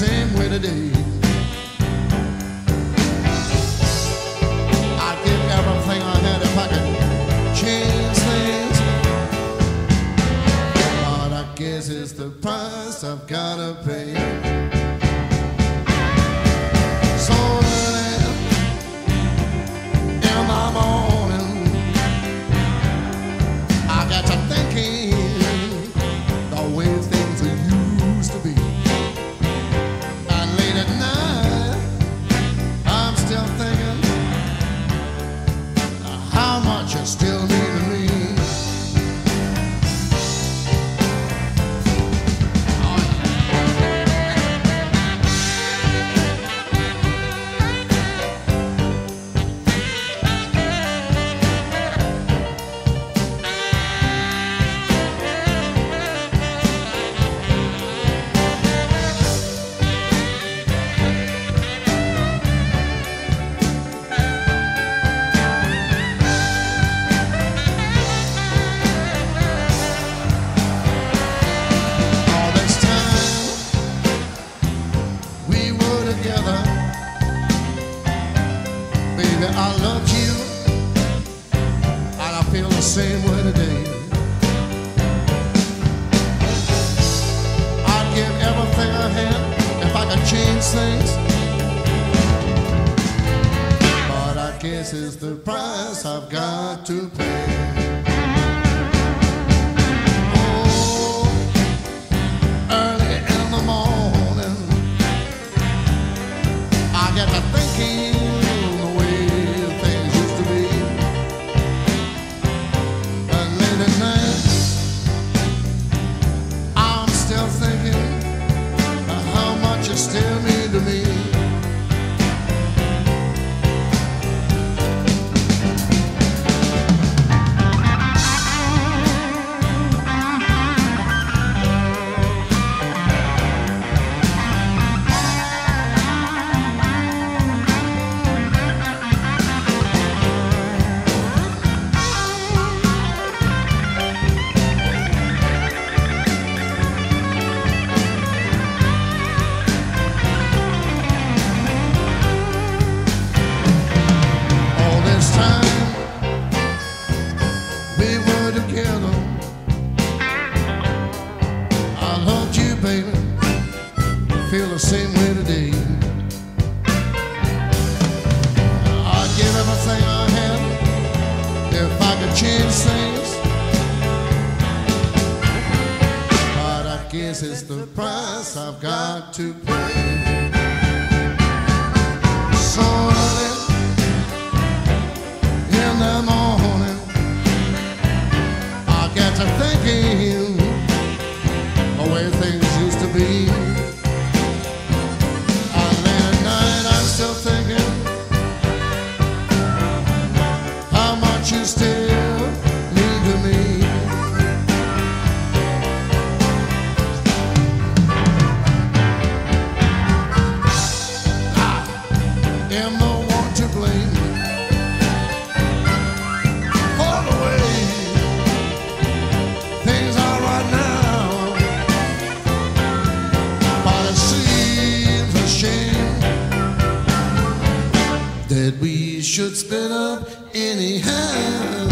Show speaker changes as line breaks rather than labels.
same way today. I'd give everything I had if I could change things, but I guess it's the price I've gotta pay. So early in the morning, I got to thinking the way things used to be. And late at night, I'm still thinking how much you still need to me. Baby, I loved you, and I feel the same way today. I'd give everything I had if I could change things, but I guess it's the price I've got to pay. Oh, early in the morning, I get to thinking still mean to me. Together, I loved you, baby. Feel the same way today. I'd give everything I had if I could change things, but I guess it's the price I've got to pay. So early in the morning, got to thinking the way things used to be. And late at night, I'm still thinking how much you still mean to me. I am the one to blame for the way things are right now, but it seems a shame that we should split up anyhow.